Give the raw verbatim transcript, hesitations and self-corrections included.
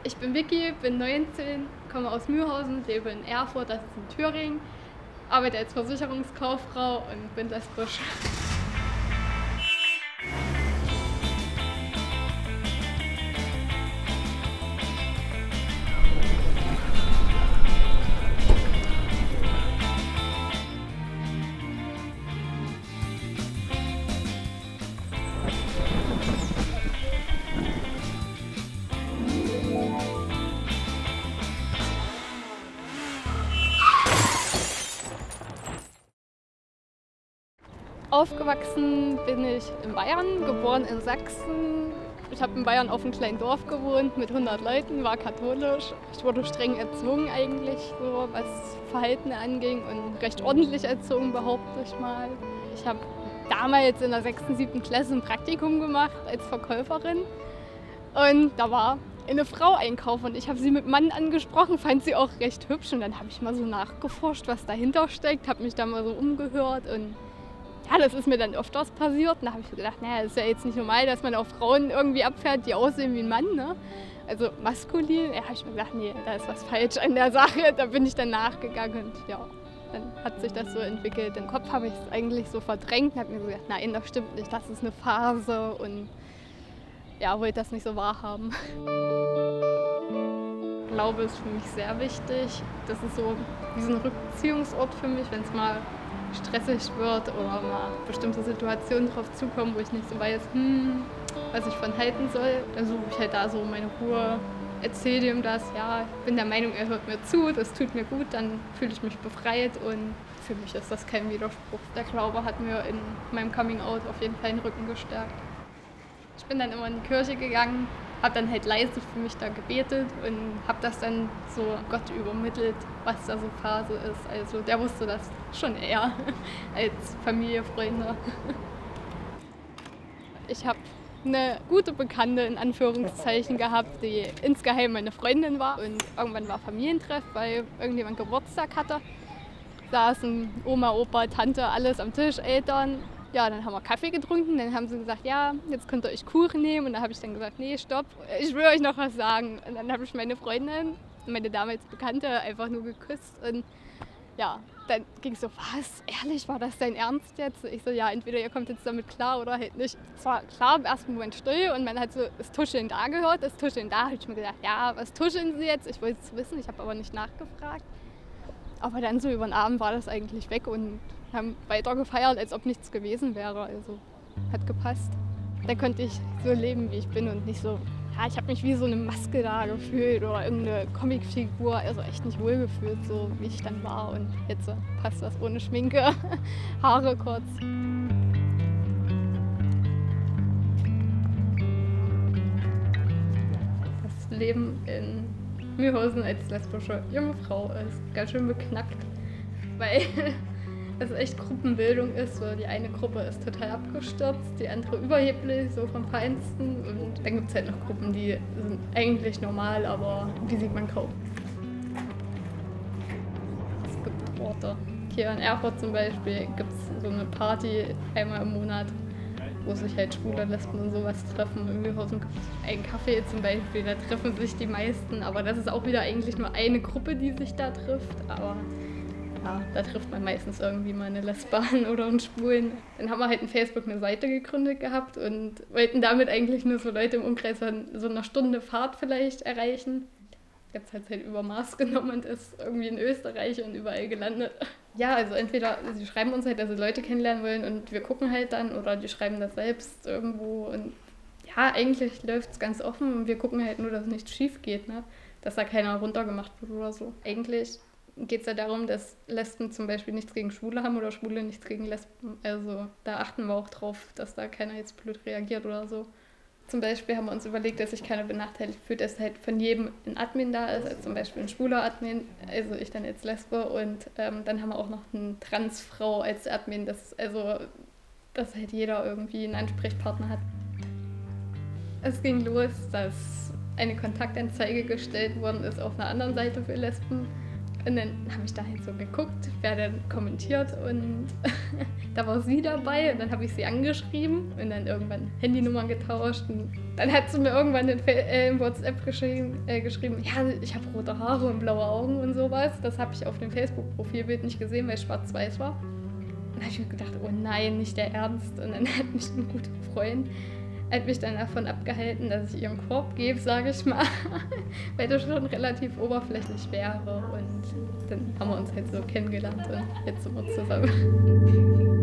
Ich bin Vicky, bin neunzehn, komme aus Mühlhausen, lebe in Erfurt, das ist in Thüringen, arbeite als Versicherungskauffrau und bin lesbisch. Aufgewachsen bin ich in Bayern, geboren in Sachsen. Ich habe in Bayern auf einem kleinen Dorf gewohnt mit hundert Leuten, war katholisch. Ich wurde streng erzogen eigentlich, so was Verhalten anging und recht ordentlich erzogen, behaupte ich mal. Ich habe damals in der sechsten, siebten Klasse ein Praktikum gemacht als Verkäuferin und da war eine Frau einkaufen und ich habe sie mit Mann angesprochen, fand sie auch recht hübsch und dann habe ich mal so nachgeforscht, was dahinter steckt, habe mich da mal so umgehört und ja, das ist mir dann öfters passiert. Und da habe ich gedacht, naja, das ist ja jetzt nicht normal, dass man auf Frauen irgendwie abfährt, die aussehen wie ein Mann, ne? Also maskulin. Ja, habe ich mir gedacht, nee, da ist was falsch an der Sache. Da bin ich dann nachgegangen und ja, dann hat sich das so entwickelt. Im Kopf habe ich es eigentlich so verdrängt und habe mir so gedacht, nein, das stimmt nicht, das ist eine Phase und ja, wollte das nicht so wahrhaben. Ich glaube, ist für mich sehr wichtig. Das ist so wie so ein Rückziehungsort für mich, wenn es mal stressig wird oder mal bestimmte Situationen drauf zukommen, wo ich nicht so weiß, hm, was ich von halten soll. Dann suche ich halt da so meine Ruhe, erzähle ihm das, ja, ich bin der Meinung, er hört mir zu, das tut mir gut, dann fühle ich mich befreit und für mich ist das kein Widerspruch. Der Glaube hat mir in meinem Coming-out auf jeden Fall den Rücken gestärkt. Ich bin dann immer in die Kirche gegangen, habe dann halt leise für mich da gebetet und habe das dann so Gott übermittelt, was da so Phase ist. Also der wusste das schon eher als Familie, Freunde. Ich habe eine gute Bekannte in Anführungszeichen gehabt, die insgeheim meine Freundin war und irgendwann war Familientreff, weil irgendjemand Geburtstag hatte. Saßen Oma, Opa, Tante, alles am Tisch, Eltern. Ja, dann haben wir Kaffee getrunken, dann haben sie gesagt, ja, jetzt könnt ihr euch Kuchen nehmen. Und da habe ich dann gesagt, nee, stopp, ich will euch noch was sagen. Und dann habe ich meine Freundin, meine damals Bekannte, einfach nur geküsst. Und ja, dann ging es so, was, ehrlich, war das dein Ernst jetzt? Ich so, ja, entweder ihr kommt jetzt damit klar oder halt nicht. Es war klar im ersten Moment still und man hat so das Tuscheln da gehört, das Tuscheln da. Habe ich mir gedacht, ja, was tuscheln sie jetzt? Ich wollte es wissen, ich habe aber nicht nachgefragt. Aber dann so über den Abend war das eigentlich weg und haben weiter gefeiert, als ob nichts gewesen wäre. Also hat gepasst. Da konnte ich so leben, wie ich bin und nicht so, ja, ich habe mich wie so eine Maske da gefühlt oder irgendeine Comicfigur, also echt nicht wohl gefühlt, so wie ich dann war. Und jetzt so, passt das ohne Schminke, Haare kurz. Das Leben in Mühlhausen als lesbische junge Frau ist ganz schön beknackt, weil es echt Gruppenbildung ist. So, die eine Gruppe ist total abgestürzt, die andere überheblich, so vom Feinsten. Und dann gibt es halt noch Gruppen, die sind eigentlich normal, aber die sieht man kaum. Es gibt Orte. Hier in Erfurt zum Beispiel gibt es so eine Party einmal im Monat, wo sich halt Schwule, Lesben und sowas treffen. In Mühlhausen gibt es einen Café zum Beispiel, da treffen sich die meisten. Aber das ist auch wieder eigentlich nur eine Gruppe, die sich da trifft. Aber ja, da trifft man meistens irgendwie mal eine Lesben oder einen Schwulen. Dann haben wir halt in Facebook eine Seite gegründet gehabt und wollten damit eigentlich nur so Leute im Umkreis von so einer Stunde Fahrt vielleicht erreichen. Jetzt hat es halt Übermaß genommen und ist irgendwie in Österreich und überall gelandet. Ja, also entweder sie schreiben uns halt, dass sie Leute kennenlernen wollen und wir gucken halt dann, oder die schreiben das selbst irgendwo. Und ja, eigentlich läuft es ganz offen und wir gucken halt nur, dass nichts schief geht, ne? Dass da keiner runtergemacht wird oder so. Eigentlich geht es ja darum, dass Lesben zum Beispiel nichts gegen Schwule haben oder Schwule nichts gegen Lesben. Also da achten wir auch drauf, dass da keiner jetzt blöd reagiert oder so. Zum Beispiel haben wir uns überlegt, dass sich keiner benachteiligt fühlt, dass halt von jedem ein Admin da ist, also zum Beispiel ein schwuler Admin, also ich dann als Lesbe, und ähm, dann haben wir auch noch eine Transfrau als Admin, das, also dass halt jeder irgendwie einen Ansprechpartner hat. Es ging los, dass eine Kontaktanzeige gestellt worden ist auf einer anderen Seite für Lesben. Und dann habe ich da halt so geguckt, wer denn kommentiert und da war sie dabei und dann habe ich sie angeschrieben und dann irgendwann Handynummern getauscht und dann hat sie mir irgendwann in, äh, in WhatsApp geschrieben, äh, geschrieben, ja, ich habe rote Haare und blaue Augen und sowas. Das habe ich auf dem Facebook-Profilbild nicht gesehen, weil es schwarz-weiß war. Und dann habe ich mir gedacht, oh nein, nicht der Ernst. Und dann hat mich ein guter Freund hat mich dann davon abgehalten, dass ich ihren Korb gebe, sage ich mal, weil das schon relativ oberflächlich wäre. Und dann haben wir uns halt so kennengelernt und jetzt sind wir zusammen.